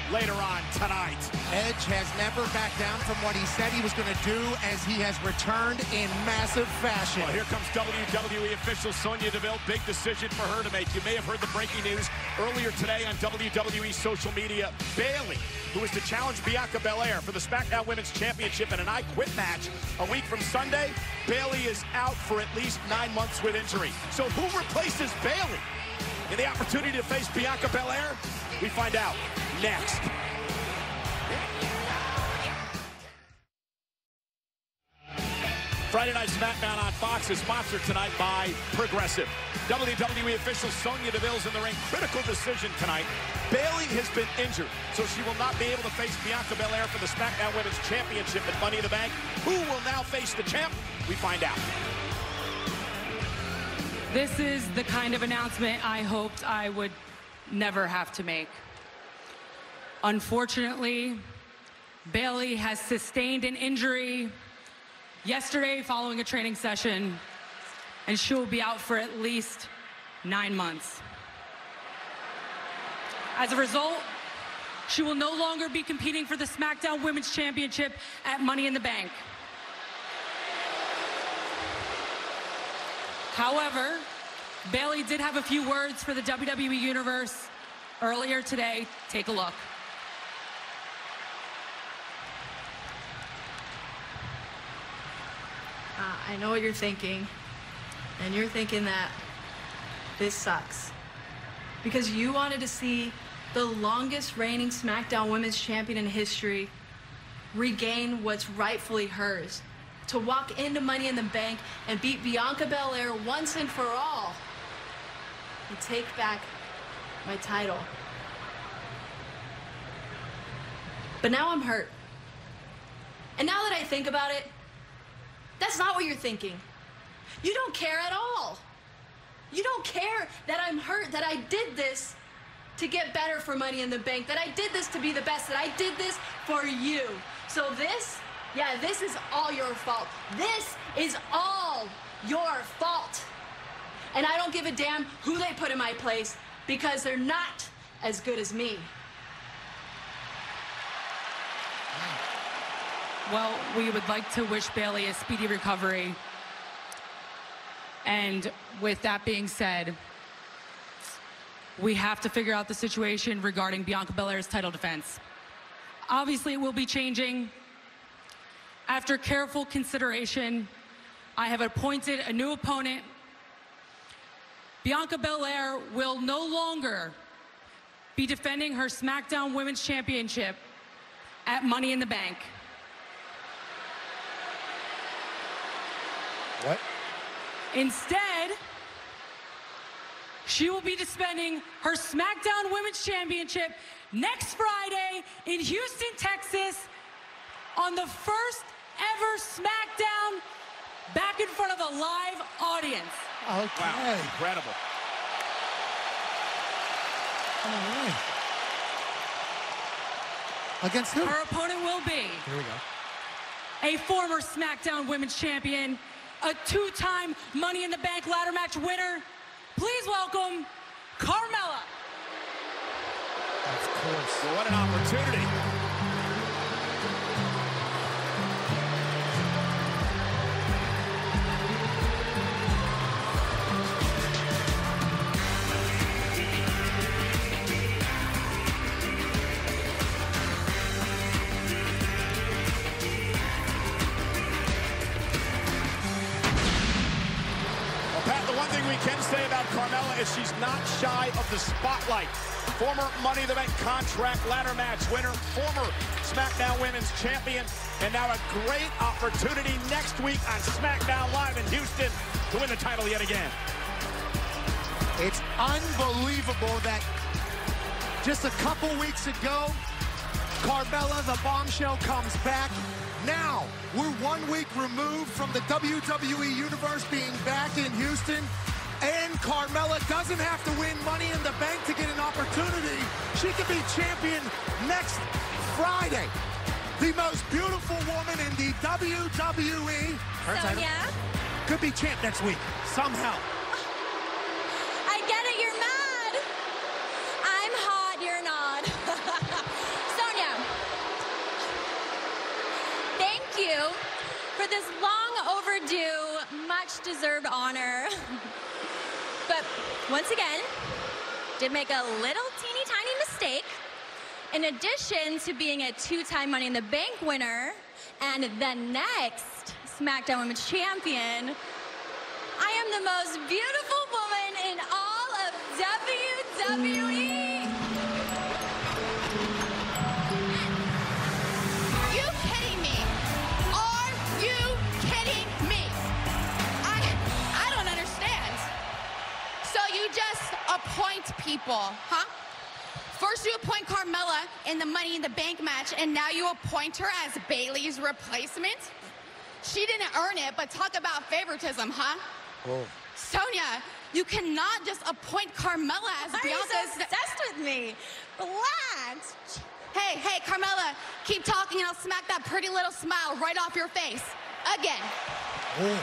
later on tonight. Edge has never backed down from what he said he was going to do, as he has returned in massive fashion. Well, here comes WWE official Sonya Deville. Big decision for her to make. You may have heard the breaking news earlier today on WWE social media. Bayley, who is to challenge Bianca Belair for the Smackdown Women's Championship in an I Quit match a week from Sunday, Bayley is out for at least 9 months with injury. So who replaces Bayley in the opportunity to face Bianca Belair? We find out next. Friday Night Smackdown on Fox is sponsored tonight by Progressive. WWE official Sonya Deville's in the ring. Critical decision tonight. Bayley has been injured, so she will not be able to face Bianca Belair for the Smackdown Women's Championship at Money in the Bank. Who will now face the champ? We find out. This is the kind of announcement I hoped I would never have to make. Unfortunately, Bayley has sustained an injury yesterday following a training session, and she will be out for at least 9 months. As a result, she will no longer be competing for the Smackdown Women's Championship at Money in the Bank. However, Bayley did have a few words for the WWE Universe earlier today. Take a look. I know what you're thinking, and you're thinking that this sucks. Because you wanted to see the longest reigning SmackDown Women's Champion in history regain what's rightfully hers. To walk into Money in the Bank and beat Bianca Belair once and for all. And take back my title. But now I'm hurt. And now that I think about it, that's not what you're thinking. You don't care at all. You don't care that I'm hurt, that I did this to get better for Money in the Bank, that I did this to be the best, that I did this for you. So this, yeah, this is all your fault. This is all your fault. And I don't give a damn who they put in my place, because they're not as good as me. Well, we would like to wish Bayley a speedy recovery. And with that being said, we have to figure out the situation regarding Bianca Belair's title defense. Obviously, it will be changing. After careful consideration, I have appointed a new opponent. Bianca Belair will no longer be defending her SmackDown Women's Championship at Money in the Bank. What? Instead, she will be defending her SmackDown Women's Championship next Friday in Houston, Texas, on the first ever SmackDown, back in front of a live audience. Okay. Wow, incredible. All right. Against who? Her opponent will be Here we go. a former SmackDown Women's Champion, a two-time Money in the Bank ladder match winner. Please welcome Carmella. Of course. Well, what an opportunity. We can say about Carmella is she's not shy of the spotlight. Former Money in the Bank contract ladder match winner, former SmackDown Women's Champion, and now a great opportunity next week on SmackDown Live in Houston to win the title yet again. It's unbelievable that just a couple weeks ago, Carmella, the bombshell, comes back. Now, we're 1 week removed from the WWE Universe being back in Houston, and Carmella doesn't have to win Money in the Bank to get an opportunity. She could be champion next Friday. The most beautiful woman in the WWE. Sonya? Could be champ next week, somehow. I get it, you're mad. I'm hot, you're not. this long overdue, much deserved honor. But once again, did make a little teeny tiny mistake. In addition to being a 2-time Money in the Bank winner and the next Smackdown Women's Champion, I am the most beautiful woman in all of WWE. Are you kidding me? Are you kidding me? I don't understand. So you just appoint people, huh? First you appoint Carmella in the Money in the Bank match, and now you appoint her as Bayley's replacement? She didn't earn it, but talk about favoritism, huh? Oh. Sonya, you cannot just appoint Carmella as Why are you Bianca's... so obsessed with me? Relax. Hey, Carmella, keep talking and I'll smack that pretty little smile right off your face. Again. Oh.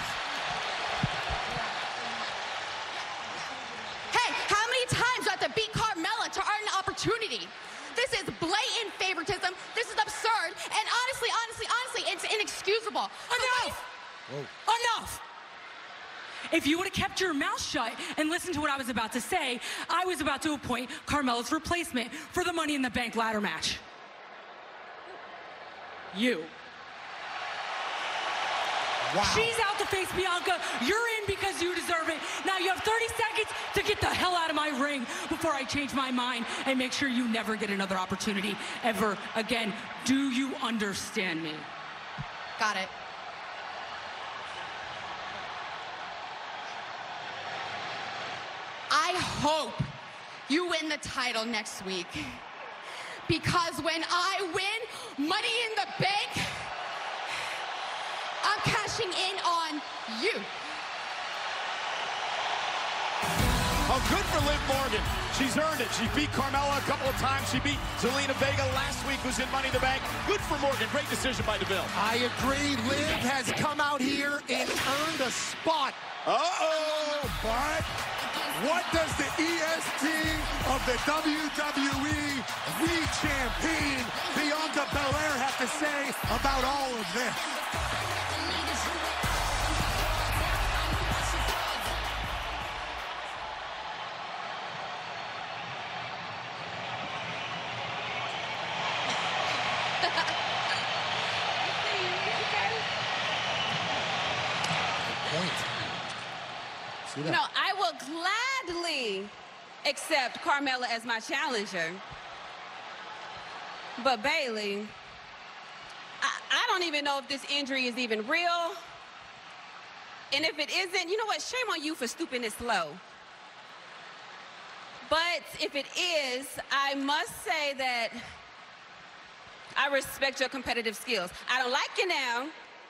Hey, how many times do I have to beat Carmella to earn an opportunity? This is blatant favoritism. This is absurd. And honestly, it's inexcusable. Enough! Enough! If you would have kept your mouth shut and listened to what I was about to say, I was about to appoint Carmella's replacement for the Money in the Bank ladder match. You. Wow. She's out to face Bianca. You're in because you deserve it. Now you have 30 seconds to get the hell out of my ring before I change my mind and make sure you never get another opportunity ever again. Do you understand me? Got it. I hope you win the title next week. Because when I win Money in the Bank, I'm cashing in on you. Oh, good for Liv Morgan. She's earned it. She beat Carmella a couple of times. She beat Zelina Vega last week, who's in Money in the Bank. Good for Morgan. Great decision by Deville. I agree. Liv has come out here and earned a spot. Uh-oh, but what does the EST of the WWE re-champion Bianca Belair have to say about all of this? You know, I will gladly accept Carmella as my challenger. But Bayley, I don't even know if this injury is even real. And if it isn't, you know what? Shame on you for stooping this low. But if it is, I must say that I respect your competitive skills. I don't like you now,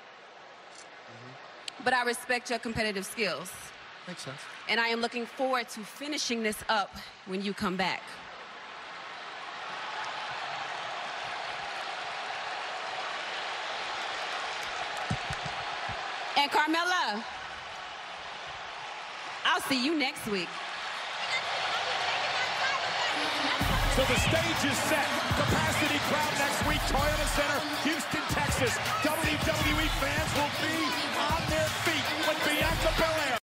but I respect your competitive skills. Makes sense. And I am looking forward to finishing this up when you come back. And Carmella, I'll see you next week. So the stage is set. Capacity crowd next week, Toyota Center, Houston, Texas. WWE fans will be on their feet when Bianca Belair